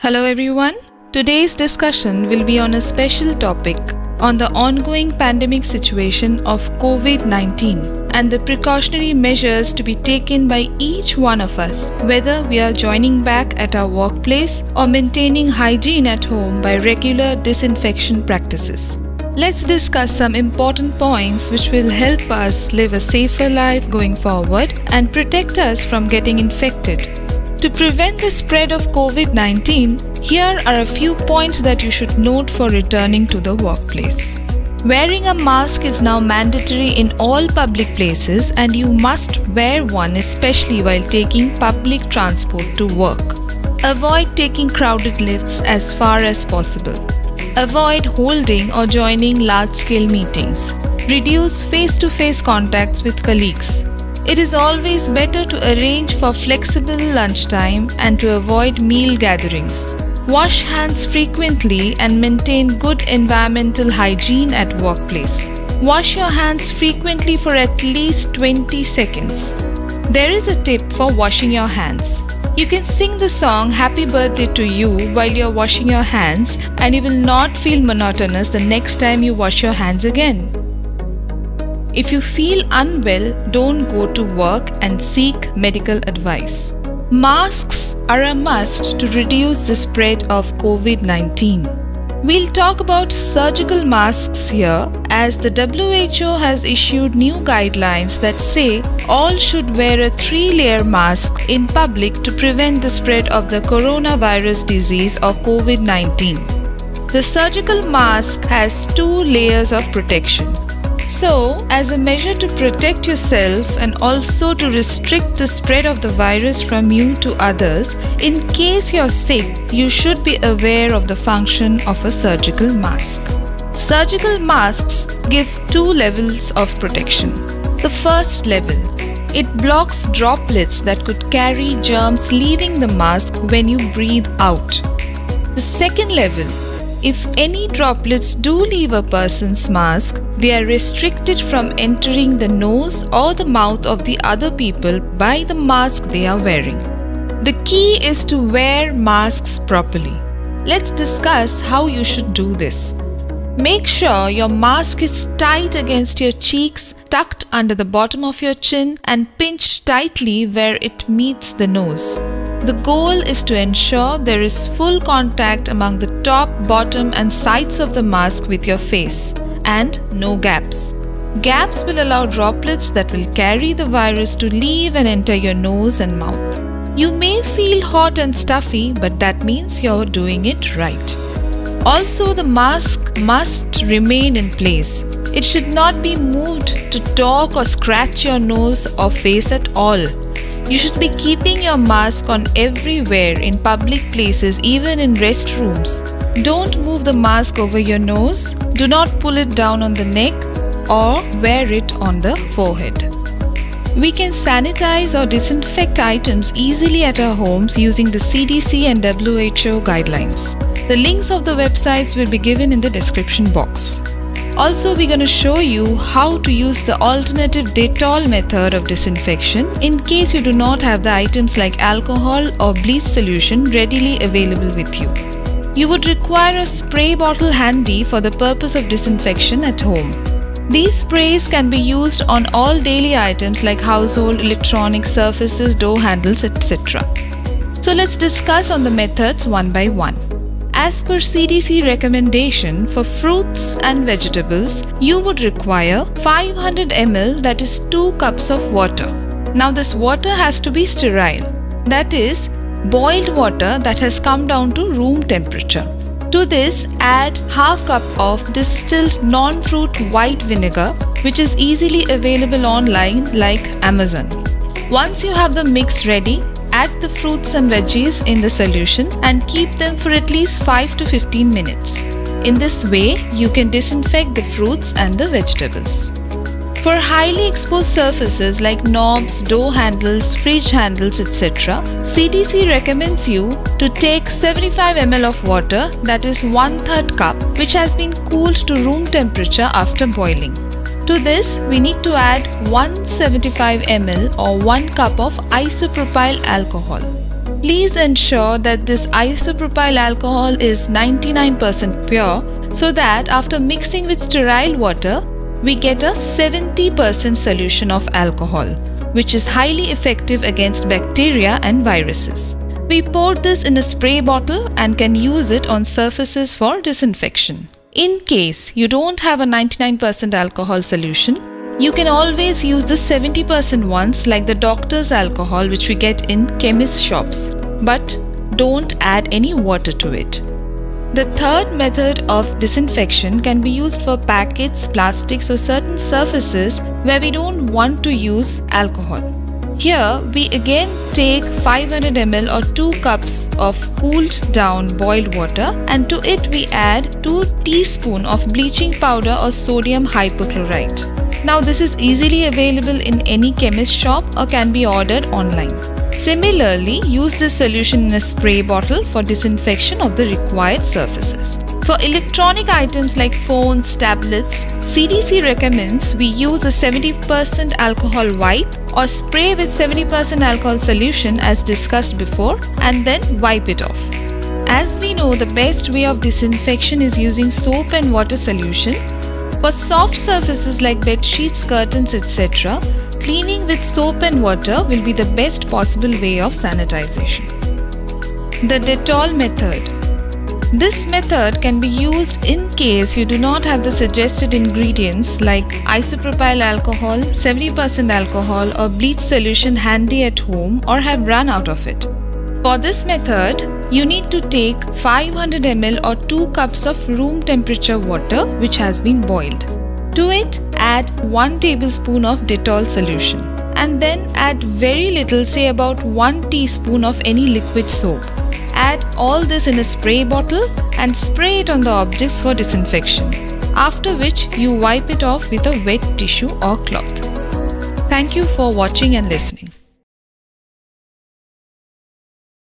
Hello everyone. Today's discussion will be on a special topic on the ongoing pandemic situation of COVID-19 and the precautionary measures to be taken by each one of us, whether we are joining back at our workplace or maintaining hygiene at home by regular disinfection practices. Let's discuss some important points which will help us live a safer life going forward and protect us from getting infected. To prevent the spread of COVID-19, here are a few points that you should note for returning to the workplace. Wearing a mask is now mandatory in all public places and you must wear one especially while taking public transport to work. Avoid taking crowded lifts as far as possible. Avoid holding or joining large-scale meetings. Reduce face-to-face contacts with colleagues. It is always better to arrange for flexible lunchtime and to avoid meal gatherings. Wash hands frequently and maintain good environmental hygiene at workplace. Wash your hands frequently for at least 20 seconds. There is a tip for washing your hands. You can sing the song Happy Birthday to You while you're washing your hands and you will not feel monotonous the next time you wash your hands again. If you feel unwell, don't go to work and seek medical advice. Masks are a must to reduce the spread of COVID-19. We'll talk about surgical masks here as the WHO has issued new guidelines that say all should wear a 3-layer mask in public to prevent the spread of the coronavirus disease or COVID-19. The surgical mask has 2 layers of protection. So, as a measure to protect yourself and also to restrict the spread of the virus from you to others, in case you're sick, you should be aware of the function of a surgical mask. Surgical masks give 2 levels of protection. The first level, it blocks droplets that could carry germs leaving the mask when you breathe out. The second level, if any droplets do leave a person's mask, they are restricted from entering the nose or the mouth of the other people by the mask they are wearing. The key is to wear masks properly. Let's discuss how you should do this. Make sure your mask is tight against your cheeks, tucked under the bottom of your chin and pinched tightly where it meets the nose. The goal is to ensure there is full contact among the top, bottom and sides of the mask with your face and no gaps. Gaps will allow droplets that will carry the virus to leave and enter your nose and mouth. You may feel hot and stuffy, but that means you're doing it right. Also, the mask must remain in place. It should not be moved to talk or scratch your nose or face at all. You should be keeping your mask on everywhere in public places, even in restrooms. Don't move the mask over your nose. Do not pull it down on the neck or wear it on the forehead. We can sanitize or disinfect items easily at our homes using the CDC and WHO guidelines. The links of the websites will be given in the description box. Also, we're going to show you how to use the alternative Dettol method of disinfection in case you do not have the items like alcohol or bleach solution readily available with you. You would require a spray bottle handy for the purpose of disinfection at home. These sprays can be used on all daily items like household, electronic surfaces, door handles, etc. So let's discuss on the methods one by one. As per CDC recommendation, for fruits and vegetables, you would require 500 ml, that is 2 cups of water. Now this water has to be sterile, that is boiled water that has come down to room temperature. To this, add half cup of distilled non-fruit white vinegar, which is easily available online like Amazon. Once you have the mix ready, add the fruits and veggies in the solution and keep them for at least 5 to 15 minutes. In this way, you can disinfect the fruits and the vegetables. For highly exposed surfaces like knobs, door handles, fridge handles, etc., CDC recommends you to take 75 ml of water, that is 1/3 cup, which has been cooled to room temperature after boiling. To this, we need to add 175 ml or 1 cup of isopropyl alcohol. Please ensure that this isopropyl alcohol is 99% pure so that after mixing with sterile water, we get a 70% solution of alcohol, which is highly effective against bacteria and viruses. We poured this in a spray bottle and can use it on surfaces for disinfection. In case you don't have a 99% alcohol solution, you can always use the 70% ones like the doctor's alcohol which we get in chemist shops, but don't add any water to it. The third method of disinfection can be used for packets, plastics or certain surfaces where we don't want to use alcohol. Here we again take 500 ml or 2 cups of cooled down boiled water, and to it we add 2 teaspoons of bleaching powder or sodium hypochlorite. Now this is easily available in any chemist shop or can be ordered online. Similarly, use this solution in a spray bottle for disinfection of the required surfaces. For electronic items like phones, tablets, CDC recommends we use a 70% alcohol wipe or spray with 70% alcohol solution as discussed before, and then wipe it off. As we know, the best way of disinfection is using soap and water solution. For soft surfaces like bed sheets, curtains, etc., cleaning with soap and water will be the best possible way of sanitization. The Dettol method. This method can be used in case you do not have the suggested ingredients like isopropyl alcohol, 70% alcohol or bleach solution handy at home or have run out of it. For this method, you need to take 500 ml or 2 cups of room temperature water which has been boiled. To it, add 1 tablespoon of Dettol solution and then add very little, say about 1 teaspoon of any liquid soap. Add all this in a spray bottle and spray it on the objects for disinfection, after which you wipe it off with a wet tissue or cloth. Thank you for watching and listening.